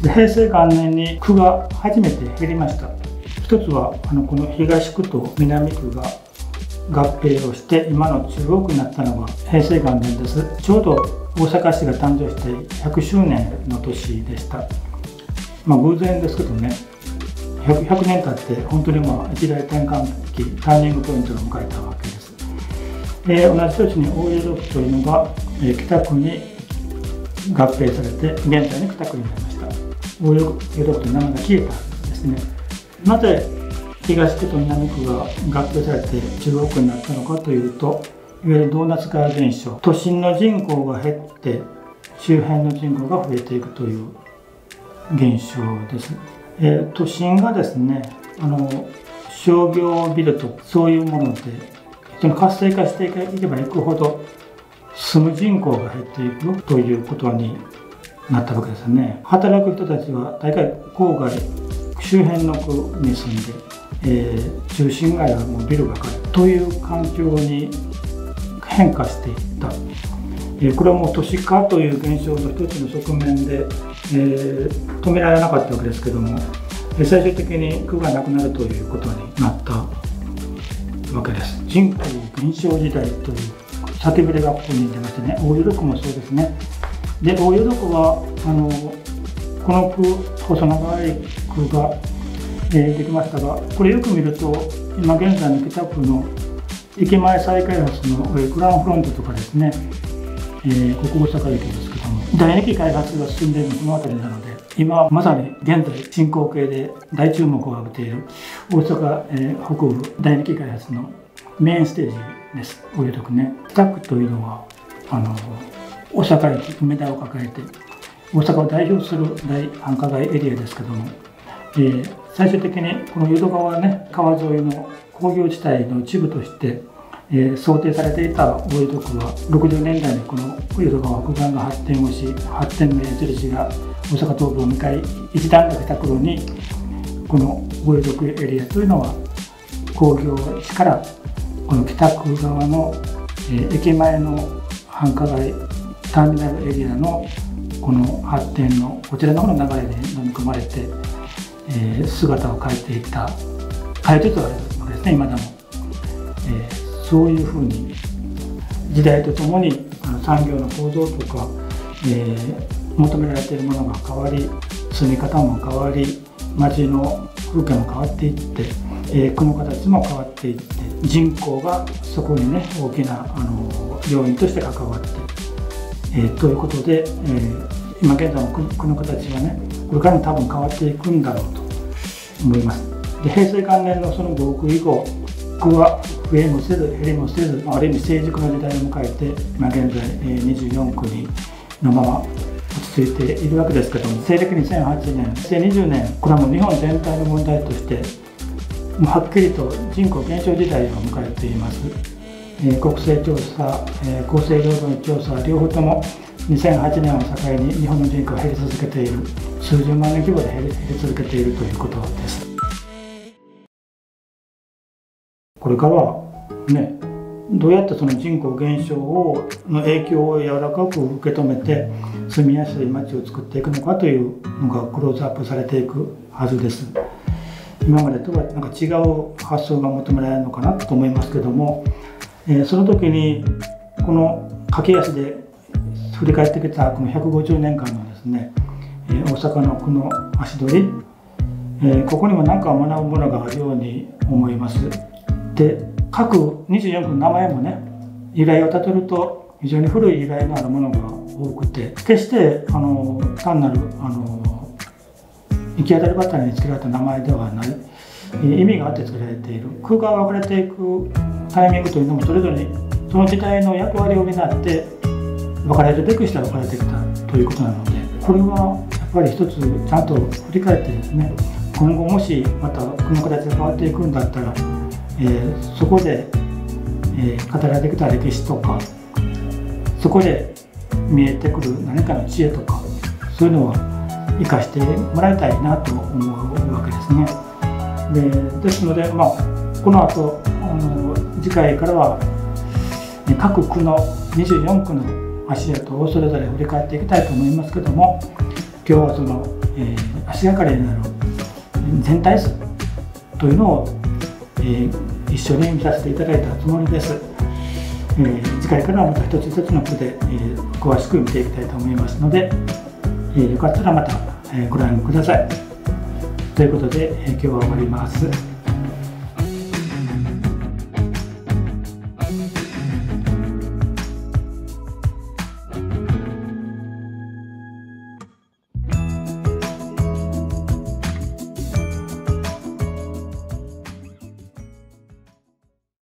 で平成元年に区が初めて減りました。一つはこの東区と南区が合併をして今の中央区になったのが平成元年です。ちょうど大阪市が誕生して100周年の年でした。偶然ですけどね、100年経って本当に一大転換期、ターニングポイントを迎えたわけです。同じ年に大淀区というのが北区に合併されて現在に北区になりました。大淀区という名前が消えたんですね。なぜ東区と南区が合併されて中央区になったのかというと、いわゆるドーナツ化現象、都心の人口が減って周辺の人口が増えていくという現象です。都心がですね、商業ビルとそういうもので活性化していけばいくほど住む人口が減っていくということになったわけですね。働く人たちは大概郊外周辺の区に住んで、中心街はもうビルばかりという環境に変化していった。これはもう都市化という現象の一つの側面で、止められなかったわけですけども、最終的に区がなくなるということになったわけです。人口減少時代という叫びでがここに出ましてね、大淀区もそうですね。で、大淀区はこの区、細長い区が、できましたが、これよく見ると今現在の北区の駅前再開発のグランフロントとかですね、ここ大阪駅ですけども、第2期開発が進んでいるのこの辺りなので、今まさに現在進行形で大注目を浴びている大阪、北部第2期開発のメインステージです。大淀区ね。北区というのは大阪駅梅田を抱えて大阪を代表する大繁華街エリアですけども、最終的にこの淀川ね、川沿いの工業地帯の一部として、想定されていた大淀区は60年代にこの淀川北岸が発展をし、発展の矢印が大阪東部を向かい一段落した頃に、この大淀区エリアというのは工業地からこの北区側の、駅前の繁華街ターミナルエリアのこの発展のこちらの方の流れで飲み込まれて、姿を変えていった、変えていったわけですね、今でも。そういうふうに時代とともに産業の構造とか、求められているものが変わり、住み方も変わり、街の風景も変わっていって、区の形も変わっていって、人口がそこにね大きな要因として関わって、ということで、今現在の区の形はね、これからも多分変わっていくんだろうと思います。で、平成元年のその合区以降、区は増えもせず減りもせず、ある意味成熟の時代を迎えて、今現在24区のまま落ち着いているわけですけども、西暦2008年、2020年、これはもう日本全体の問題として、もうはっきりと人口減少時代を迎えています。国勢調査、厚生労働の調査、両方とも2008年を境に日本の人口が減り続けている、数十万人規模で減り続けているということです。これからはね、どうやってその人口減少の影響を柔らかく受け止めて住みやすい街を作っていくのかというのがクローズアップされていくはずです。今までとはなんか違う発想が求められるのかなと思いますけども、その時にこの駆け足で振り返ってきたこの150年間のですね、大阪の区の足取り、ここにも何か学ぶものがあるように思います。で、各24区の名前もね、由来をたどると非常に古い由来のあるものが多くて、決して単なる行き当たりばったりに付けられた名前ではない、意味があって付けられている。区が分かれていくタイミングというのもそれぞれその時代の役割を担って分かれるべくして分かれてきたということなので、これはやっぱり一つちゃんと振り返ってですね、今後もしまた区の形が変わっていくんだったら、そこで、語られてきた歴史とか、そこで見えてくる何かの知恵とか、そういうのは生かしてもらいたいなと思うわけですね。ですので、この後次回からは各区の24区の足跡をそれぞれ振り返っていきたいと思いますけども、今日はその足がかりになる全体図というのを、一緒に見させていただいたつもりです。次回からはまた一つ一つの句で、詳しく見ていきたいと思いますので、よかったらまた、ご覧ください。ということで、今日は終わります。